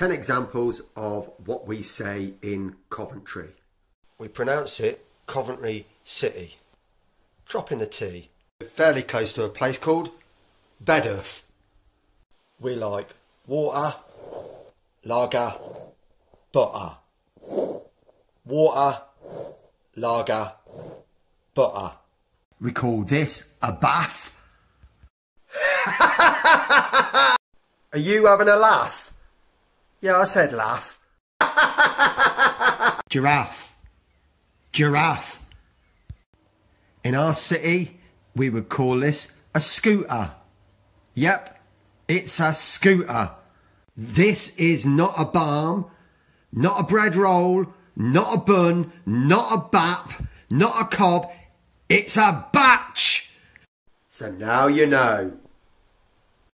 10 examples of what we say in Coventry. We pronounce it Coventry City. Drop in the T. We're fairly close to a place called Bedworth. We like water, lager, butter. Water, lager, butter. We call this a bath. Are you having a laugh? Yeah, I said laugh. Giraffe. Giraffe. In our city, we would call this a scooter. Yep, it's a scooter. This is not a balm, not a bread roll, not a bun, not a bap, not a cob. It's a batch. So now you know.